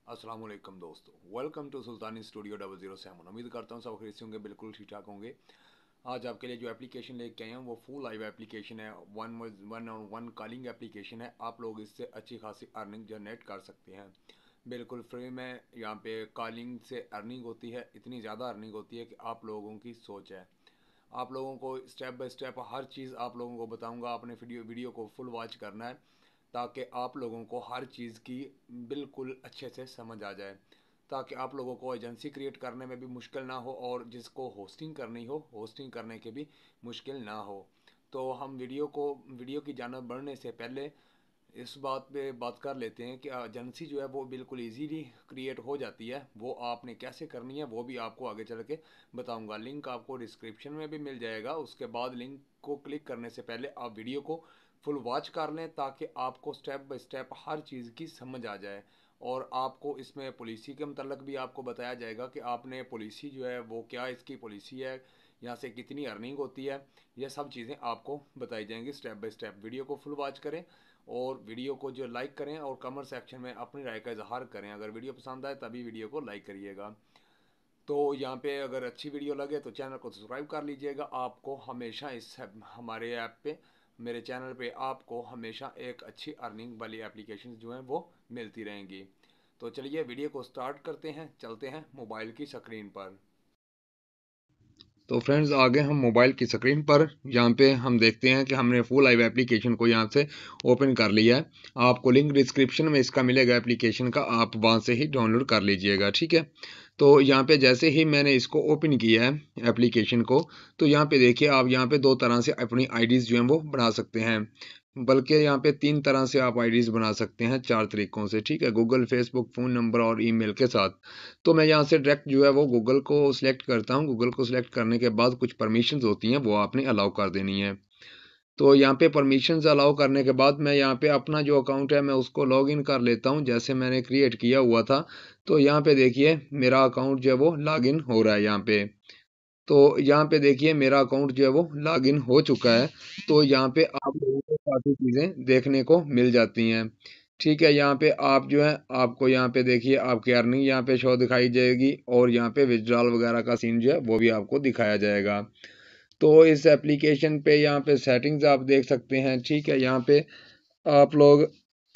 अस्सलाम वालेकुम दोस्तों, वेलकम टू सुल्तानी स्टूडियो 007। उम्मीद करता हूँ सब खरीद होंगे, बिल्कुल ठीक ठाक होंगे। आज आपके लिए जो एप्लीकेशन लेके आए हैं वो फुल लाइव एप्लीकेशन है। One one on one calling application है। आप लोग इससे अच्छी खासी अर्निंग जनरेट कर सकते हैं बिल्कुल फ्री में। यहाँ पे कॉलिंग से अर्निंग होती है, इतनी ज़्यादा अर्निंग होती है कि आप लोगों की सोच है। आप लोगों को स्टेप बाय स्टेप हर चीज़ आप लोगों को बताऊंगा। आपने वीडियो को फुल वॉच करना है ताकि आप लोगों को हर चीज़ की बिल्कुल अच्छे से समझ आ जाए, ताकि आप लोगों को एजेंसी क्रिएट करने में भी मुश्किल ना हो और जिसको होस्टिंग करनी हो होस्टिंग करने के भी मुश्किल ना हो। तो हम वीडियो की जानब बढ़ने से पहले इस बात पे बात कर लेते हैं कि एजेंसी जो है वो बिल्कुल इजीली क्रिएट हो जाती है। वो आपने कैसे करनी है वो भी आपको आगे चल के बताऊंगा। लिंक आपको डिस्क्रिप्शन में भी मिल जाएगा। उसके बाद लिंक को क्लिक करने से पहले आप वीडियो को फुल वॉच कर लें ताकि आपको स्टेप बाय स्टेप हर चीज़ की समझ आ जाए। और आपको इसमें पॉलिसी के मतलब भी आपको बताया जाएगा कि आपने पॉलिसी जो है वो क्या इसकी पॉलिसी है, यहाँ से कितनी अर्निंग होती है। यह सब चीज़ें आपको बताई जाएंगी स्टेप बाय स्टेप। वीडियो को फुल वॉच करें और वीडियो को जो लाइक करें और कमेंट सेक्शन में अपनी राय का इजहार करें। अगर वीडियो पसंद आए तभी वीडियो को लाइक करिएगा। तो यहाँ पे अगर अच्छी वीडियो लगे तो चैनल को सब्सक्राइब कर लीजिएगा। आपको हमेशा इस हमारे ऐप पे, मेरे चैनल पे आपको हमेशा एक अच्छी अर्निंग वाली एप्लीकेशन जो हैं वो मिलती रहेंगी। तो चलिए वीडियो को स्टार्ट करते हैं, चलते हैं मोबाइल की स्क्रीन पर। तो फ्रेंड्स आगे हम मोबाइल की स्क्रीन पर यहाँ पे हम देखते हैं कि हमने फुल लाइव एप्लीकेशन को यहाँ से ओपन कर लिया है। आपको लिंक डिस्क्रिप्शन में इसका मिलेगा एप्लीकेशन का, आप वहाँ से ही डाउनलोड कर लीजिएगा, ठीक है। तो यहाँ पे जैसे ही मैंने इसको ओपन किया है एप्लीकेशन को, तो यहाँ पे देखिए आप यहाँ पे दो तरह से अपनी आईडीज़ जो हैं वो बना सकते हैं। बल्कि यहाँ पे तीन तरह से आप आईडीज़ बना सकते हैं, चार तरीकों से, ठीक है। गूगल, फेसबुक, फ़ोन नंबर और ईमेल के साथ। तो मैं यहाँ से डायरेक्ट जो है वो गूगल को सिलेक्ट करता हूँ। गूगल को सिलेक्ट करने के बाद कुछ परमिशंस होती हैं वो आपने अलाउ कर देनी है। तो यहाँ पे परमिशंस अलाउ करने के बाद मैं यहाँ पे अपना जो अकाउंट है मैं उसको लॉग इन कर लेता हूँ, जैसे मैंने क्रिएट किया हुआ था। तो यहाँ पे देखिए मेरा अकाउंट जो है वो लॉग इन हो रहा है यहाँ पे। तो यहाँ पे देखिए मेरा अकाउंट जो है वो लॉग इन हो चुका है। तो यहाँ पे आप लोगों को काफ़ी चीज़ें देखने को मिल जाती हैं, ठीक है। यहाँ पे आप जो है आपको यहाँ पे देखिए आपकी अर्निंग यहाँ पे शो दिखाई जाएगी और यहाँ पे विड्रॉल वगैरह का सीन जो है वो भी आपको दिखाया जाएगा। तो इस एप्लीकेशन पे यहाँ पे सेटिंग्स आप देख सकते हैं, ठीक है। यहाँ पे आप लोग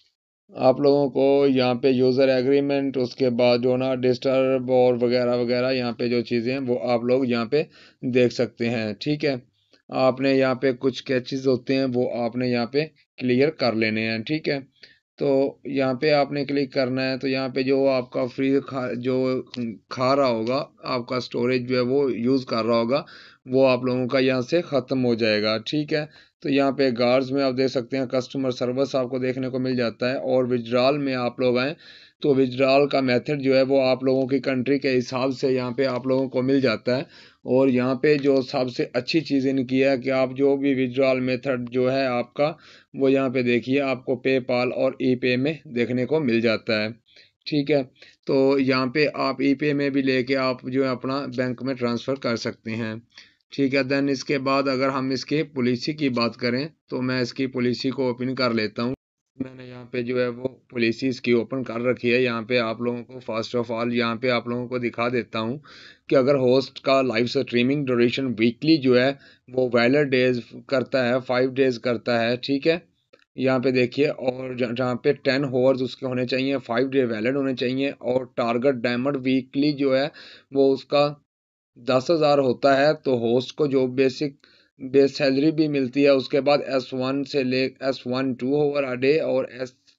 आप लोगों को यहाँ पे यूज़र एग्रीमेंट, उसके बाद जो ना डिस्टर्ब और वगैरह वगैरह यहाँ पे जो चीज़ें हैं वो आप लोग यहाँ पे देख सकते हैं, ठीक है। आपने यहाँ पे कुछ कैचेस होते हैं वो आपने यहाँ पे क्लियर कर लेने हैं, ठीक है। तो यहाँ पे आपने क्लिक करना है। तो यहाँ पे जो आपका जो खा रहा होगा, आपका स्टोरेज जो है वो यूज़ कर रहा होगा, वो आप लोगों का यहाँ से ख़त्म हो जाएगा, ठीक है। तो यहाँ पे गार्ड्स में आप देख सकते हैं कस्टमर सर्विस आपको देखने को मिल जाता है। और विड्रॉल में आप लोग आएँ तो विड्रॉल का मेथड जो है वो आप लोगों की कंट्री के हिसाब से यहाँ पे आप लोगों को मिल जाता है। और यहाँ पे जो सबसे अच्छी चीज़ इनकी है कि आप जो भी विड्रॉल मेथड जो है आपका, वो यहाँ पे देखिए आपको पेपाल और ई पे में देखने को मिल जाता है, ठीक है। तो यहाँ पे आप ई पे में भी लेके आप जो है अपना बैंक में ट्रांसफ़र कर सकते हैं, ठीक है। देन इसके बाद अगर हम इसके पॉलिसी की बात करें तो मैं इसकी पॉलिसी को ओपन कर लेता हूँ। मैंने यहाँ पे जो है वो पॉलिसी इसकी ओपन कर रखी है। यहाँ पे आप लोगों को फर्स्ट ऑफ ऑल यहाँ पे आप लोगों को दिखा देता हूँ कि अगर होस्ट का लाइव स्ट्रीमिंग ड्यूरेशन वीकली जो है वो वैलिड डेज करता है, 5 डेज करता है, ठीक है। यहाँ पे देखिए, और जहाँ पे 10 hours उसके होने चाहिए, 5 डे वैलिड होने चाहिए। और टारगेट डायमंड वीकली जो है वो उसका 10,000 होता है। तो होस्ट को जो बेस सैलरी भी मिलती है। उसके बाद S1 से ले S1 2 hour a डे और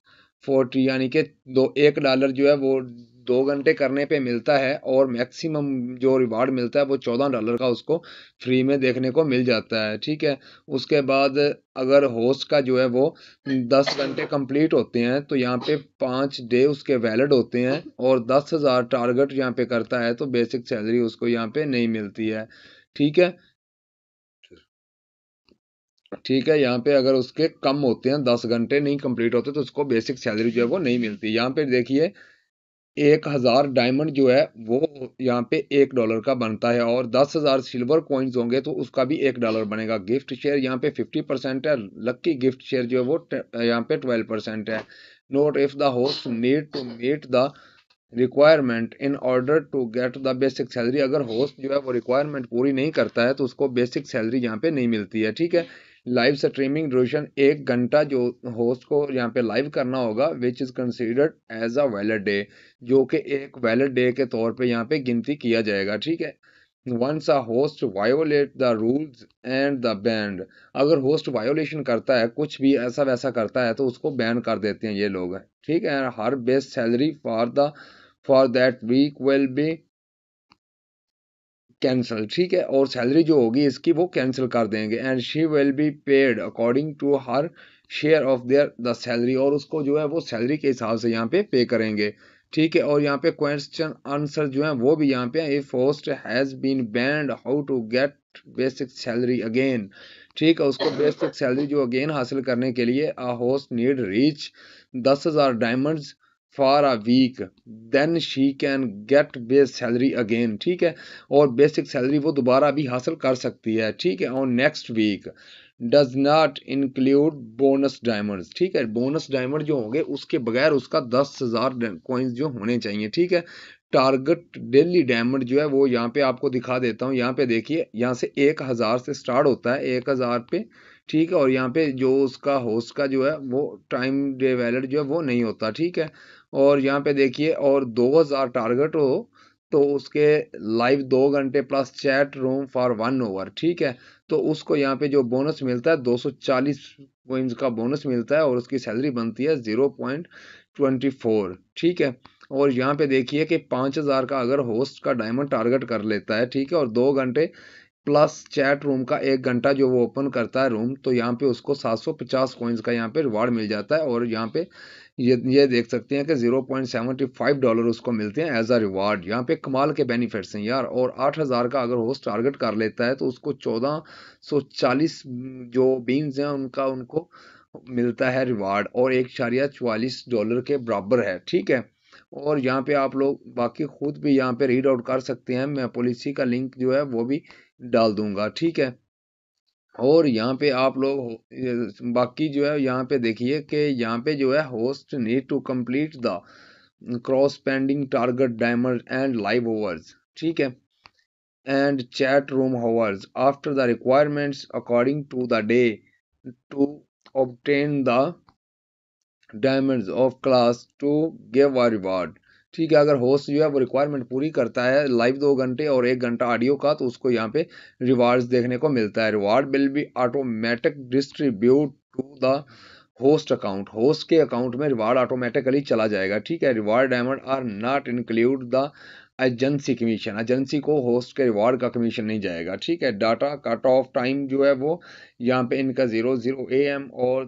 S40 यानी कि $1 जो है वो 2 घंटे करने पे मिलता है। और मैक्सिमम जो रिवार्ड मिलता है वो $14 का उसको फ्री में देखने को मिल जाता है, ठीक है। उसके बाद अगर होस्ट का जो है वो 10 घंटे कंप्लीट होते हैं तो यहाँ पे 5 डे उसके वैलिड होते हैं। और 10,000 टारगेट यहाँ पे करता है तो बेसिक सैलरी उसको यहाँ पे नहीं मिलती है, ठीक है। ठीक है, यहाँ पे अगर उसके कम होते हैं, 10 घंटे नहीं कंप्लीट होते, तो उसको बेसिक सैलरी जो है वो नहीं मिलती। यहाँ पे देखिए 1,000 डायमंड जो है वो यहाँ पे $1 का बनता है। और 10,000 सिल्वर कॉइन्स होंगे तो उसका भी $1 बनेगा। गिफ्ट शेयर यहाँ पे 50% है। लक्की गिफ्ट शेयर जो है वो यहाँ पे 12% है। Note if the host need to meet the requirement in order to get the basic salary. अगर होस्ट जो है वो रिक्वायरमेंट पूरी नहीं करता है तो उसको बेसिक सैलरी यहाँ पे नहीं मिलती है, ठीक है। लाइव स्ट्रीमिंग ड्यूरेशन 1 घंटा जो होस्ट को यहाँ पे लाइव करना होगा, which is considered as a valid day, जो कि एक वैलिड डे के तौर पे यहाँ पे गिनती किया जाएगा, ठीक है। Once a host violate the rules and the banned, अगर होस्ट वायोलेशन करता है, कुछ भी ऐसा वैसा करता है, तो उसको बैन कर देते हैं ये लोग, ठीक है। Her best salary for that week will be cancel, ठीक है। और सैलरी जो होगी इसकी वो कैंसिल कर देंगे, and she will be paid according to her share of their the salary, और उसको जो है वो सैलरी के हिसाब से यहाँ पे पे करेंगे, ठीक है। और यहाँ पे क्वेश्चन आंसर जो है वो भी यहाँ पे, if host has been banned how to get basic salary again, ठीक है। उसको बेसिक सैलरी जो अगेन हासिल करने के लिए a host need reach 10,000 diamonds for a week, then she can get base salary again, ठीक है। और बेसिक सैलरी वो दोबारा भी हासिल कर सकती है, ठीक है। On next week does not include bonus diamonds, ठीक है। बोनस डायमंड जो होंगे उसके बगैर उसका 10,000 कॉइन्स जो होने चाहिए, ठीक है। टारगेट डेली डायमंड जो है वो यहाँ पे आपको दिखा देता हूँ, यहाँ पे देखिए, यहाँ से 1,000 से स्टार्ट होता है, 1,000 पे, ठीक है। और यहाँ पे जो उसका होस्ट का जो है वो टाइम डे वैलिड जो है वो नहीं होता, ठीक है। और यहाँ पे देखिए, और 2,000 टारगेट हो तो उसके लाइव 2 घंटे plus chat room for 1 hour, ठीक है। तो उसको यहाँ पे जो बोनस मिलता है 240 कोइंस का बोनस मिलता है, और उसकी सैलरी बनती है 0.24, ठीक है। और यहाँ पे देखिए कि 5,000 का अगर होस्ट का डायमंड टारगेट कर लेता है, ठीक है, और 2 घंटे प्लस चैट रूम का 1 घंटा जो वो ओपन करता है रूम, तो यहाँ पे उसको 750 कॉइन्स का यहाँ पे रिवार्ड मिल जाता है। और यहाँ पे ये देख सकते हैं कि $0.75 उसको मिलते हैं एज अ रिवार्ड। यहाँ पे कमाल के बेनिफिट्स हैं यार। और 8,000 का अगर होस्ट टारगेट कर लेता है तो उसको 1440 जो बीन्स हैं उनका उनको मिलता है रिवार्ड, और $1.44 के बराबर है, ठीक है। और यहाँ पे आप लोग बाकी खुद भी यहाँ पे रीड आउट कर सकते हैं, मैं पॉलिसी का लिंक जो है वो भी डाल दूंगा, ठीक है। और यहाँ पे आप लोग बाकी जो है यहाँ पे देखिए कि यहाँ पे जो है host need to complete the cross pending target diamond and live hours, ठीक है, and chat room hours after the requirements according to the day to obtain the diamonds of class to give a reward, ठीक है। अगर host जो है वो requirement पूरी करता है लाइव 2 घंटे और 1 घंटा ऑडियो का, तो उसको यहाँ पे रिवार्ड्स देखने को मिलता है। Reward will be automatic distribute to the host account, host के अकाउंट में रिवार्ड ऑटोमेटिकली चला जाएगा, ठीक है। Reward diamond are not include the agency commission, agency को होस्ट के रिवार्ड का कमीशन नहीं जाएगा, ठीक है। डाटा कट ऑफ टाइम जो है वो यहाँ पे इनका 00 AM और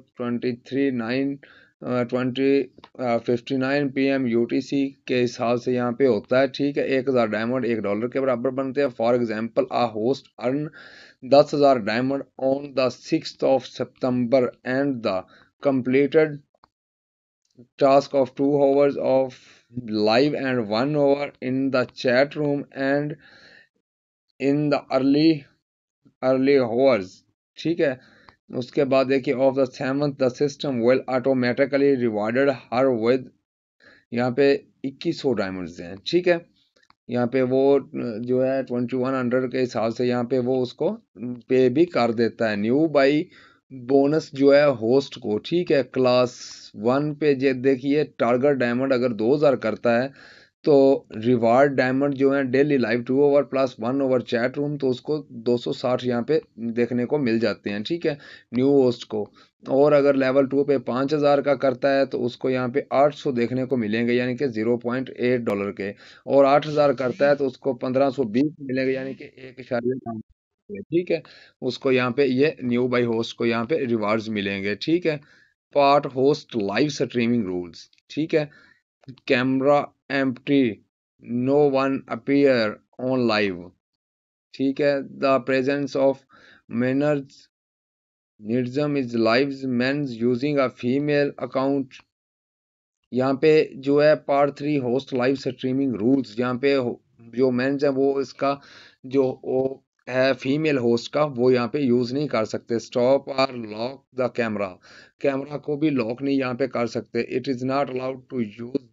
20:59 PM UTC के हिसाब से यहाँ पे होता है, ठीक है। 1,000 डायमंड $1 के बराबर बनते हैं। For example a host earn 10,000 diamond on the 6 September and the completed task of 2 hours of live and 1 hour in the chat room and in the early hours, ठीक है। उसके बाद देखिए of the seventh the system will automatically rewarded her with, यहाँ पे 2,100 diamonds हैं, ठीक है। यहाँ पे वो जो है 2100 के हिसाब से यहाँ पे वो उसको पे भी कर देता है। न्यू बाई बोनस जो है होस्ट को, ठीक है। क्लास 1 पे जे देखिए टारगेट डायमंड अगर 2,000 करता है तो रिवार्ड डायमंड जो है daily live 2 hour plus 1 hour chat room, तो उसको 260 यहाँ पे देखने को मिल जाते हैं, ठीक है, न्यू होस्ट को। और अगर लेवल 2 पे 5,000 का करता है तो उसको यहाँ पे 800 देखने को मिलेंगे, यानी कि $0.8 के। और 8,000 करता है तो उसको 1,520 मिलेंगे, यानी कि 1 ठीक है। उसको यहाँ पे ये न्यू बाई होस्ट को यहाँ पे रिवार्ड्स मिलेंगे, ठीक है। Part host live streaming rules, ठीक है। Camera empty, no one appear on live, ठीक है। The presence of mannerism is live means using a female account, यहाँ पे जो है part 3 host live streaming rules, यहाँ पे जो मेंस है वो इसका जो वो है फीमेल होस्ट का वो यहाँ पे यूज नहीं कर सकते। स्टॉप और लॉक द कैमरा, कैमरा को भी लॉक नहीं यहाँ पे कर सकते। It is not allowed to use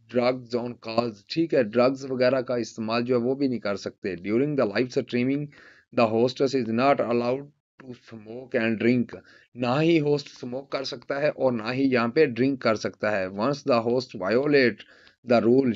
drugs on calls, ठीक है, ड्रग्स वगैरह का इस्तेमाल जो है वो भी नहीं कर सकते। During the live streaming the hostess is not allowed to smoke and drink. ना ही होस्ट स्मोक कर सकता है और ना ही यहाँ पे ड्रिंक कर सकता है। Once the host violate the rule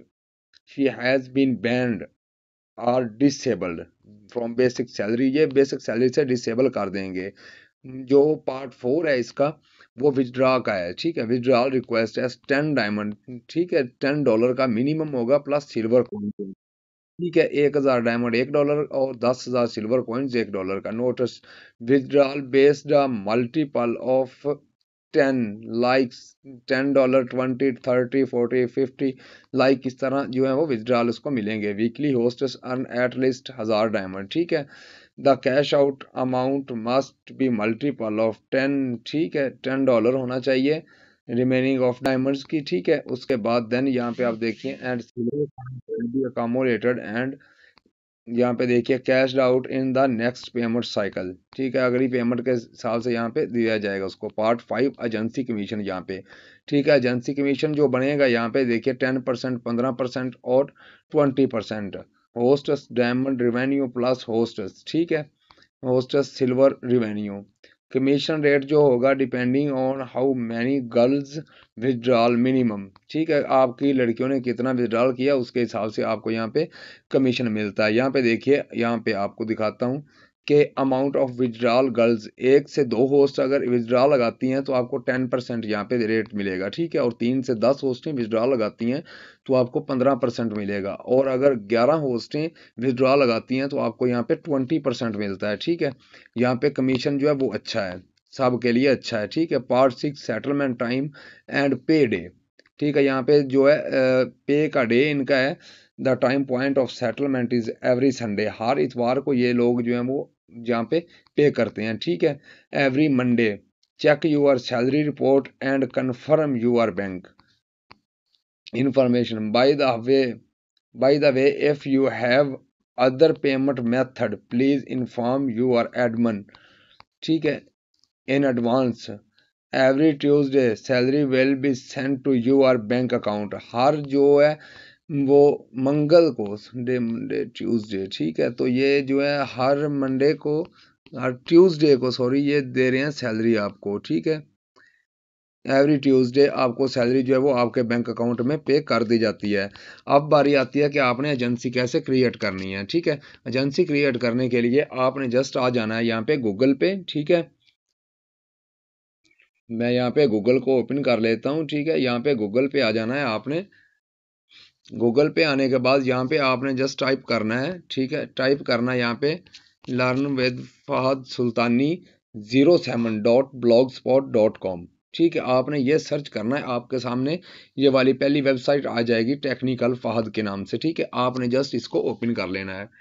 she has been banned are disabled from basic salary. ये बेसिक सैलरी से डिसेबल कर देंगे। जो पार्ट 4 है इसका, वो विथड्रॉ का है, ठीक है। विथड्रॉल रिक्वेस्ट है 10 डायमंड, ठीक है, $10 का मिनिमम होगा प्लस सिल्वर कॉइन, ठीक है। 1,000 डायमंड $1 और 10,000 सिल्वर कॉइन्स $1 का। Notice withdrawal based multiple of 10 likes, $10, 20, 30, 40, 50 like, इस तरह जो है वो विथड्रॉल उसको मिलेंगे। Weekly hostess earn at least 1,000 diamond, ठीक है। The cash out amount must be multiple of 10, ठीक है, $10 होना चाहिए रिमेनिंग ऑफ डायमंड्स की, ठीक है। उसके बाद देन यहाँ पे आप देखिए एंड बी अकोमोडेटेड एंड यहाँ पे देखिए cashed out in the next payment cycle, ठीक है। अगली पेमेंट के हिसाब से यहाँ पे दिया जाएगा उसको। पार्ट 5 एजेंसी कमीशन यहाँ पे, ठीक है। एजेंसी कमीशन जो बनेगा यहाँ पे देखिए 10%, 15% और 20%। Hosts diamond revenue plus hosts, ठीक है, hosts silver revenue. Commission rate जो होगा depending on how many girls withdrawal minimum, ठीक है, आपकी लड़कियों ने कितना विदड्रॉल किया उसके हिसाब से आपको यहाँ पे कमीशन मिलता है। यहाँ पे देखिए, यहाँ पे आपको दिखाता हूँ कि अमाउंट ऑफ विदड्रॉल गर्ल्स, 1 से 2 होस्ट अगर विदड्रॉल लगाती हैं तो आपको 10% यहाँ पे रेट मिलेगा, ठीक है। और 3 से 10 होस्टें विदड्रॉल लगाती हैं तो आपको 15% मिलेगा। और अगर 11 होस्टें विदड्रॉ लगाती हैं तो आपको यहाँ पे 20% मिलता है, ठीक है। यहाँ पे कमीशन जो है वो अच्छा है, सबके लिए अच्छा है, ठीक है। Part 6 settlement time and pay day, ठीक है। यहाँ पे जो है पे का डे इनका है। The time point of settlement is every Sunday, हर इतवार को ये लोग जो है वो यहाँ पे करते हैं, ठीक है। Every Monday check your salary report and confirm your bank information. By the way, if you have other payment method, please inform your admin, ठीक है, in advance. Every Tuesday salary will be sent to your bank account. हर जो है वो मंगल को, Sunday Monday Tuesday, ठीक है, तो ये जो है हर मंडे को, हर ट्यूसडे को, सॉरी, ये दे रहे हैं सैलरी आपको, ठीक है। एवरी ट्यूसडे आपको सैलरी जो है वो आपके बैंक अकाउंट में पे कर दी जाती है। अब बारी आती है कि आपने एजेंसी कैसे क्रिएट करनी है, ठीक है। एजेंसी क्रिएट करने के लिए आपने जस्ट आ जाना है यहाँ पे गूगल पे, ठीक है। मैं यहाँ पे गूगल को ओपन कर लेता हूँ, ठीक है। यहाँ पे गूगल पे आ जाना है आपने। गूगल पे आने के बाद यहाँ पे आपने जस्ट टाइप करना है, ठीक है। टाइप करना है यहाँ पे learn with Fahad Sultani 07.blogspot.com, ठीक है। आपने ये सर्च करना है, आपके सामने ये वाली पहली वेबसाइट आ जाएगी टेक्निकल फहद के नाम से, ठीक है। आपने जस्ट इसको ओपन कर लेना है।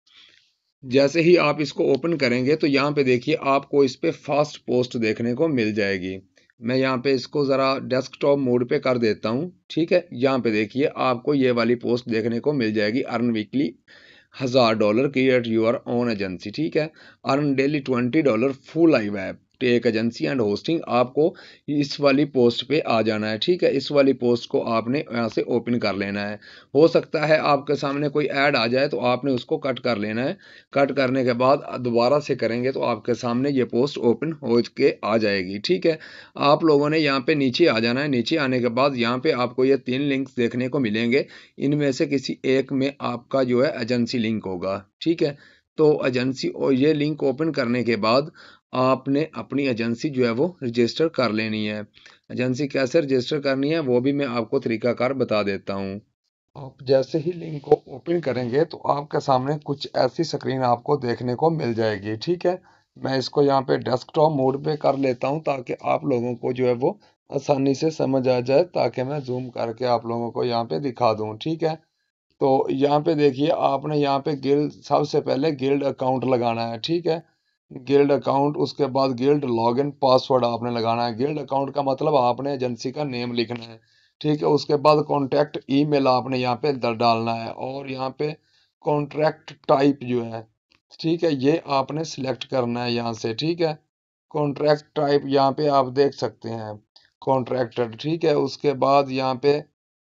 जैसे ही आप इसको ओपन करेंगे तो यहाँ पे देखिए आपको इस पे फास्ट पोस्ट देखने को मिल जाएगी। मैं यहाँ पे इसको ज़रा डेस्कटॉप मोड पे कर देता हूँ, ठीक है। यहाँ पे देखिए आपको ये वाली पोस्ट देखने को मिल जाएगी। Earn weekly $1,000 create your own agency, ठीक है। Earn daily $20 full live app tech agency and hosting. आपको इस वाली पोस्ट पे आ जाना है, ठीक है। इस वाली पोस्ट को आपने यहाँ से ओपन कर लेना है। हो सकता है आपके सामने कोई ऐड आ जाए तो आपने उसको कट कर लेना है। कट करने के बाद दोबारा से करेंगे तो आपके सामने ये पोस्ट ओपन हो के आ जाएगी, ठीक है। आप लोगों ने यहाँ पे नीचे आ जाना है। नीचे आने के बाद यहाँ पे आपको ये 3 लिंक्स देखने को मिलेंगे। इनमें से किसी एक में आपका जो है एजेंसी लिंक होगा, ठीक है। तो एजेंसी और ये लिंक ओपन करने के बाद आपने अपनी एजेंसी जो है वो रजिस्टर कर लेनी है। एजेंसी कैसे रजिस्टर करनी है वो भी मैं आपको तरीकाकार बता देता हूँ। आप जैसे ही लिंक को ओपन करेंगे तो आपके सामने कुछ ऐसी स्क्रीन आपको देखने को मिल जाएगी, ठीक है। मैं इसको यहाँ पे डेस्कटॉप मोड पे कर लेता हूँ ताकि आप लोगों को जो है वो आसानी से समझ आ जाए, ताकि मैं जूम करके आप लोगों को यहाँ पे दिखा दूँ, ठीक है। तो यहाँ पे देखिए आपने यहाँ पे गिल्ड, सबसे पहले गिल्ड अकाउंट लगाना है, ठीक है। गिल्ड अकाउंट, उसके बाद गिल्ड लॉगिन पासवर्ड आपने लगाना है। गिल्ड अकाउंट का मतलब आपने एजेंसी का नेम लिखना है, ठीक है। उसके बाद कॉन्टैक्ट ईमेल आपने यहाँ पे डालना है और यहाँ पे कॉन्ट्रैक्ट टाइप जो है, ठीक है, ये आपने सिलेक्ट करना है यहाँ से, ठीक है। कॉन्ट्रैक्ट टाइप यहाँ पे आप देख सकते हैं कॉन्ट्रैक्टर, ठीक है। उसके बाद यहाँ पे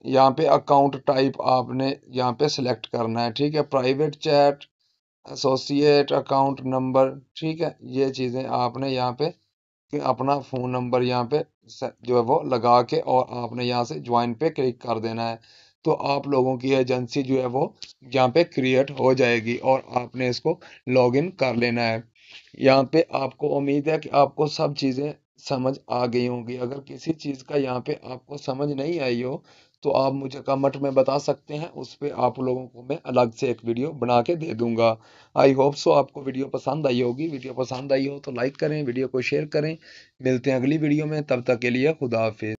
यहाँ पे अकाउंट टाइप आपने यहाँ पे सिलेक्ट करना है, ठीक है। Private chat, associate, account number, ठीक है। ये चीज़ें आपने यहाँ पे कि अपना फ़ोन नंबर यहाँ पे जो है वो लगा के और आपने यहाँ से ज्वाइन पे क्लिक कर देना है। तो आप लोगों की एजेंसी जो है वो यहाँ पे क्रिएट हो जाएगी और आपने इसको लॉगिन कर लेना है। यहाँ पे आपको उम्मीद है कि आपको सब चीज़ें समझ आ गई होंगी। अगर किसी चीज़ का यहाँ पे आपको समझ नहीं आई हो तो आप मुझे कमेंट में बता सकते हैं, उस पे आप लोगों को मैं अलग से एक वीडियो बना के दे दूंगा। आई होप सो आपको वीडियो पसंद आई होगी। वीडियो पसंद आई हो तो लाइक करें, वीडियो को शेयर करें। मिलते हैं अगली वीडियो में, तब तक के लिए खुदा हाफिज।